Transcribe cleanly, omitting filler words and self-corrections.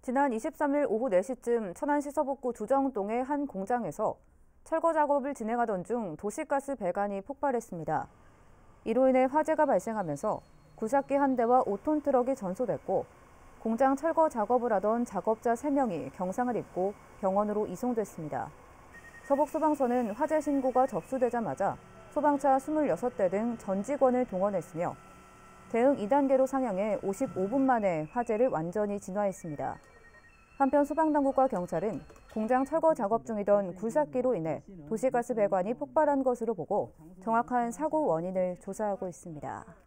지난 23일 오후 4시쯤 천안시 서북구 두정동의 한 공장에서 철거 작업을 진행하던 중 도시가스 배관이 폭발했습니다. 이로 인해 화재가 발생하면서 굴삭기 한 대와 5톤 트럭이 전소됐고 공장 철거 작업을 하던 작업자 3명이 경상을 입고 병원으로 이송됐습니다. 서북소방서는 화재 신고가 접수되자마자 소방차 26대 등 전 직원을 동원했으며 대응 2단계로 상향해 55분 만에 화재를 완전히 진화했습니다. 한편 소방당국과 경찰은 공장 철거 작업 중이던 굴삭기로 인해 도시가스 배관이 폭발한 것으로 보고 정확한 사고 원인을 조사하고 있습니다.